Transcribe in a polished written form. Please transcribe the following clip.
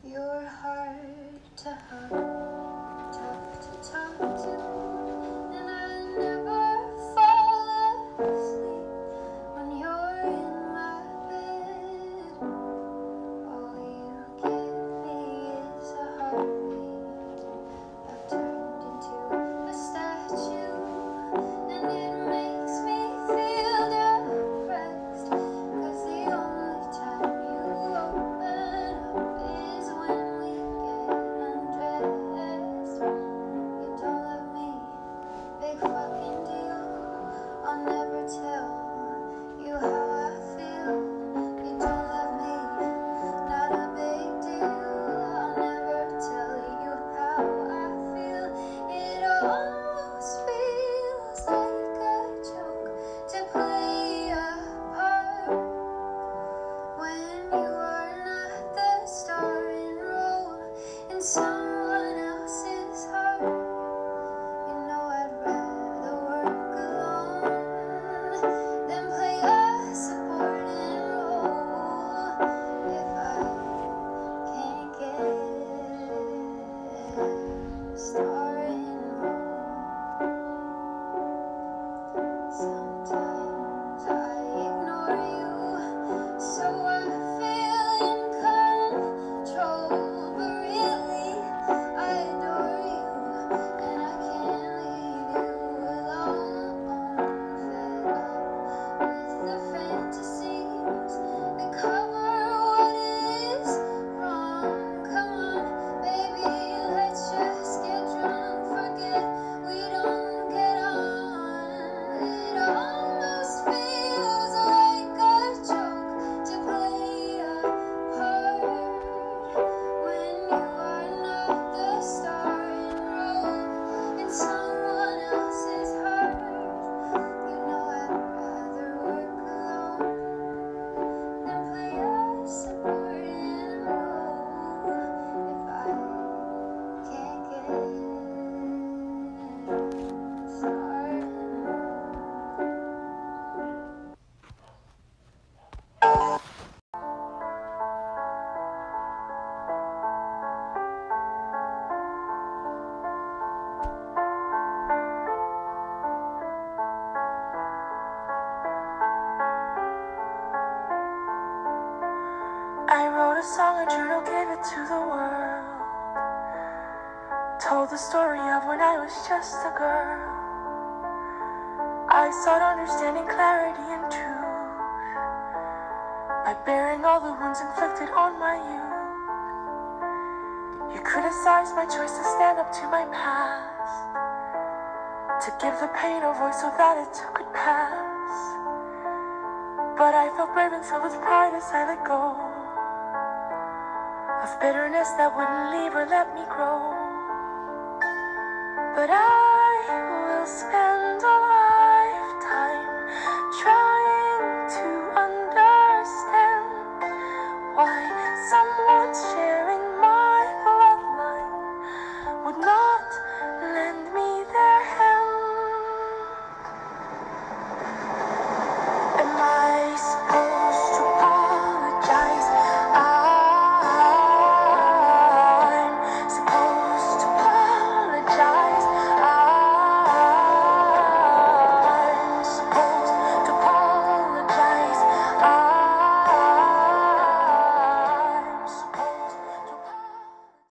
You're hard to hug, tough to talk to, and I never fall asleep when you're in my bed. All you give me is a heartbeat. I've turned into a statue, and it makes me feel depressed, 'cause the only time you open up is when we get undressed. You don't love me, big fucking deal. I'll never tell you how I feel. You don't love me, not a big deal. I'll never tell you how I feel. It almost feels like a joke to play a part when you are not the starring role in someone else's heart. You know I'd rather work alone than play a supporting role if I can't get a starring role. Sometimes I ignore you, so I feel in control, but really I adore you, and I can't leave you alone. Fed up with the fantasies that cover what is wrong. Come on, baby, let's just get drunk. Forget we don't get on. It almost feels like a joke to play a part when you are not the starring role in someone else's heart. You know I'd rather work alone than play a supporting role if I can't get started. I wrote a song, a journal, gave it to the world. Told the story of when I was just a girl. I sought understanding, clarity, and truth by bearing all the wounds inflicted on my youth. You criticized my choice to stand up to my past, to give the pain a voice so that it too could pass. But I felt brave and filled with pride as I let go of bitterness that wouldn't leave or let me grow. But I will spend a lifetime trying to understand why someone's sharing